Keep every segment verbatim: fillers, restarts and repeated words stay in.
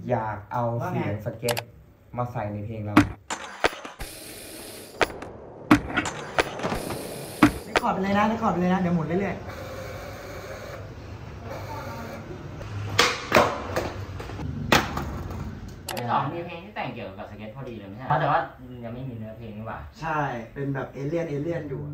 อยากเอาเสียงสเก็ตมาใส่ในเพลงเราได้คอร์ดไปเลยนะได้คอร์ดไปเลยนะเดี๋ยวหมุนเรื่อยๆสองมีเพลงที่แต่งเกี่ยวกับสเก็ตพอดีเลยไม่ใช่แต่ว่ายังไม่มีเนื้อเพลงนี่หว่าใช่เป็นแบบเอเลี่ยนเอเลี่ยนอยู่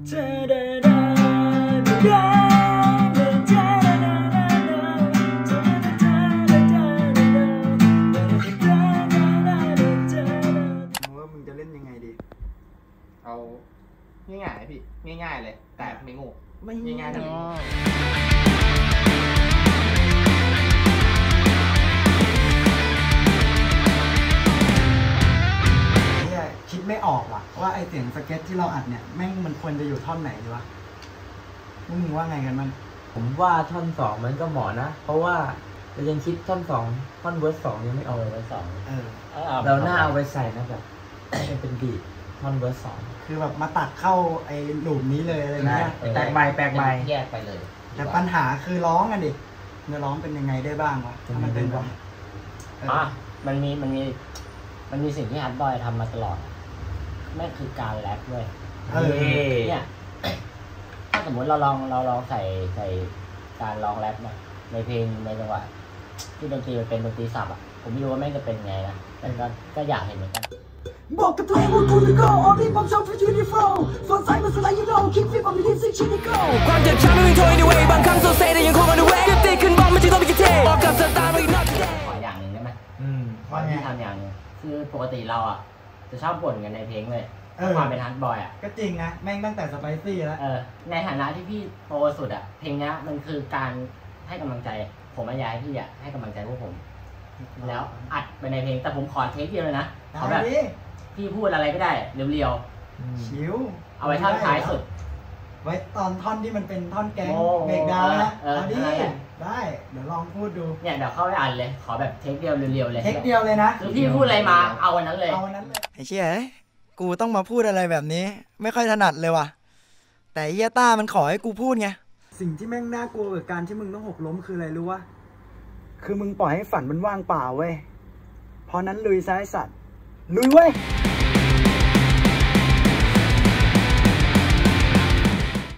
ว่ามึงจะเล่นยังไงดีเอาง่ายๆพี่ง่ายๆเลยแต่ไม่งูไม่ง่ายๆเลยคิดไม่ออกว่ะว่าไอเสียงสเก็ตที่เราอัดเนี่ยแม่งมันควรจะอยู่ท่อนไหนดีวะมึงว่าไงกันมันผมว่าท่อนสองมันก็เหมาะนะเพราะว่าเรายังคิดท่อนสองท่อนเวิร์สสองยังไม่เอาเวิร์สสองเออเราหน้าเอาไปใส่นะแบบเป็นบีทท่อนเวิร์สสองคือแบบมาตัดเข้าไอหลุมนี้เลยอะไรเงี้ยแปลกใหม่แปลกใหม่แยกไปเลยแต่ปัญหาคือร้องกันดิเนื้อร้องเป็นยังไงได้บ้างวะถ้ามันเป็นแบบอ่ะมันมีมันมีมันมีสิ่งที่ฮัตบอยทำมาตลอดไม่คือการแรปด้วยเนี่ยถ้าสมมติเราลองเราลองใส่ใส่การร้องแรปเนี่ยในเพลงในจังหวะที่ดนตรีมันเป็นดนตรีสับอ่ะผมไม่รู้ว่าแม่งจะเป็นไงนะแต่ก็ก็อยากเห็นเหมือนกันบอกกับตัวเองว่ากูจะ go all in ผมชอบฟิวชั่นflow ฝันใจมันสลายยูโน่คิดฟิตผมมีที่สิ่งชิ้นนี้ go ความเจ็บช้ำไม่มีโทษในเวบางครั้งโซเซแต่ยังคงon the way ก็ตีขึ้นบอมมันจึงต้องไปกินเทบอกกับสตาร์ไม่นอกขออย่างหนึ่งได้ไหมอืมขอที่ทำอย่างนึงคือปกติเราอ่ะจะชอบบ่นกันในเพลงเลยความเป็นฮัตบอยอ่ะก็จริงนะแม่งตั้งแต่สไปซี่แล้วเออในฐานะที่พี่โตสุดอ่ะเพลงนี้มันคือการให้กำลังใจผมอยากให้พี่อ่ะให้กำลังใจพวกผมแล้วอัดไปในเพลงแต่ผมขอเทคเดียวเลยนะขอแบบพี่พูดอะไรก็ได้เรียวๆชิวเอาไว้ท่อนท้ายสุดไว้ตอนท่อนที่มันเป็นท่อนแก๊งเบรกดาวน์นะเอาดิได้เดี๋ยวลองพูดดูเนี่ยเดี๋ยวเข้าไปอ่านเลยขอแบบเทคเดียวเรียวๆเลยเทคเดียวเลยนะคือพี่พูดอะไรมาเอาวันนั้นเลยเอาวันนั้นเลยไอ้เชี่ยกูต้องมาพูดอะไรแบบนี้ไม่ค่อยถนัดเลยว่ะแต่เฮียต้ามันขอให้กูพูดไงสิ่งที่แม่งน่ากลัวกับการที่มึงต้องหกล้มคืออะไรรู้วะคือมึงปล่อยให้ฝันมันว่างเปล่าเว้ยเพราะนั้นลุยซ้ายสัตว์ลุยเว้ย